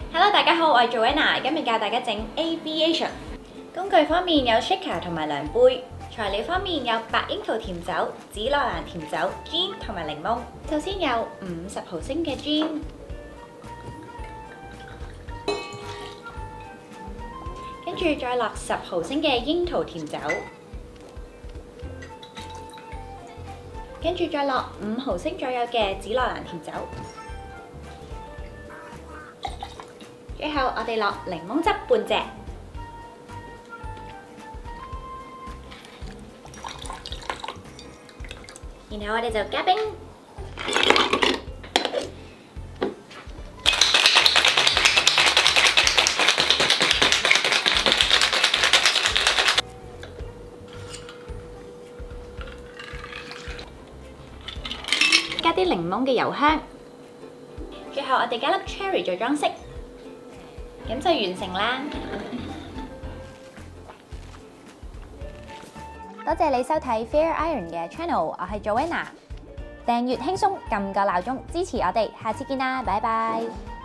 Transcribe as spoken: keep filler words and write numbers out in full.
Hello， 大家好，我係 Joanna， 今日教大家整 Aviation。工具方面有 shaker 同埋量杯，材料方面有白櫻桃甜酒、紫羅蘭甜酒、gin 同埋檸檬。首先有五十毫升嘅 gin， 跟住再落十毫升嘅櫻桃甜酒，跟住再落五毫升左右嘅紫羅蘭甜酒。 最後我哋落檸檬汁半隻，然後我哋就加冰，加啲檸檬嘅油香，最後我哋加粒 cherry 做裝飾。 咁就完成啦！多謝你收睇 Fair Iron 嘅 channel， 我係 Joanna。訂閱輕鬆，撳個鬧鐘支持我哋，下次見啦，拜拜！